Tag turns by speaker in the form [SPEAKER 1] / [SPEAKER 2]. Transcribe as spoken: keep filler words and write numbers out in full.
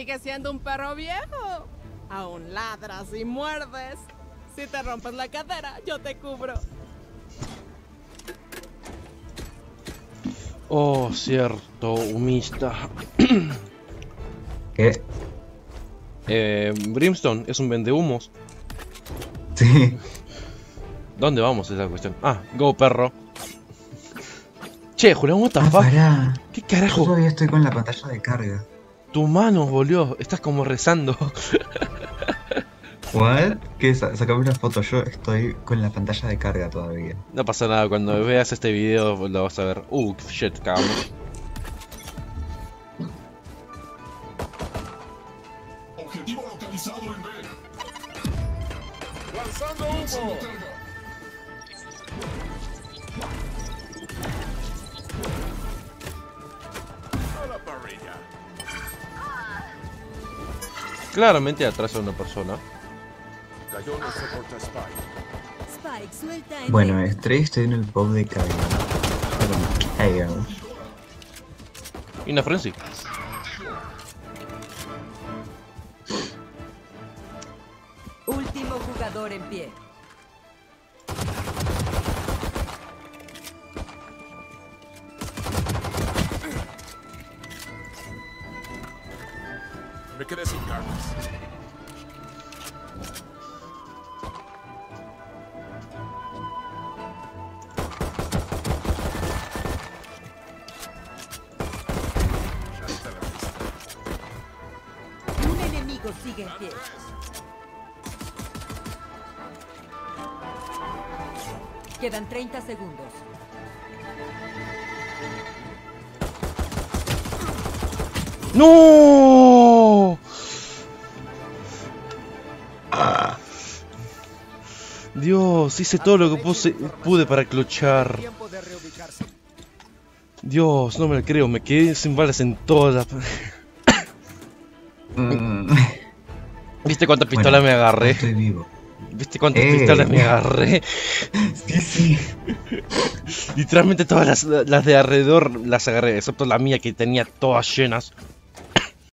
[SPEAKER 1] Sigue siendo un perro viejo. Aún ladras y muerdes. Si te rompes la cadera, yo te cubro.
[SPEAKER 2] Oh, cierto, humista.
[SPEAKER 3] ¿Qué?
[SPEAKER 2] Eh, Brimstone es un vendehumos.
[SPEAKER 3] Sí.
[SPEAKER 2] ¿Dónde vamos? Esa cuestión. Ah, go perro. Che, Julián, what the
[SPEAKER 3] Ah,
[SPEAKER 2] fuck?
[SPEAKER 3] pará.
[SPEAKER 2] ¿Qué
[SPEAKER 3] Yo
[SPEAKER 2] carajo?
[SPEAKER 3] todavía estoy con la pantalla de carga.
[SPEAKER 2] Tu mano, boludo. Estás como rezando.
[SPEAKER 3] ¿What? ¿Qué? Sa- Sacame una foto. Yo estoy con la pantalla de carga todavía.
[SPEAKER 2] No pasa nada, cuando veas este video lo vas a ver. Uh, shit, cagamos.
[SPEAKER 4] Objetivo localizado en B.
[SPEAKER 5] ¡Lanzando humo! A la parrilla.
[SPEAKER 2] Claramente atrás de una persona.
[SPEAKER 5] Cayó nuestro porta Spike.
[SPEAKER 6] Spike, suelta en
[SPEAKER 3] Bueno,
[SPEAKER 6] B.
[SPEAKER 3] estoy, estoy en el pop de carga. Perdón, carga.
[SPEAKER 2] Y una frenzy.
[SPEAKER 6] Último jugador en pie.
[SPEAKER 5] Me quedé sin cartas. Ya está la lista.
[SPEAKER 6] Un enemigo sigue en pie. Quedan treinta segundos.
[SPEAKER 2] ¡No! Dios, hice todo lo que puse, pude para clochar.
[SPEAKER 5] Tiempo de reubicarse.
[SPEAKER 2] Dios, no me lo creo, me quedé sin balas en todas.
[SPEAKER 3] Mm,
[SPEAKER 2] ¿Viste cuántas
[SPEAKER 3] bueno,
[SPEAKER 2] pistolas me agarré?
[SPEAKER 3] Estoy vivo.
[SPEAKER 2] ¿Viste cuántas
[SPEAKER 3] Eh.
[SPEAKER 2] pistolas me agarré?
[SPEAKER 3] Sí, sí.
[SPEAKER 2] Literalmente todas las, las de alrededor las agarré, excepto la mía que tenía todas llenas.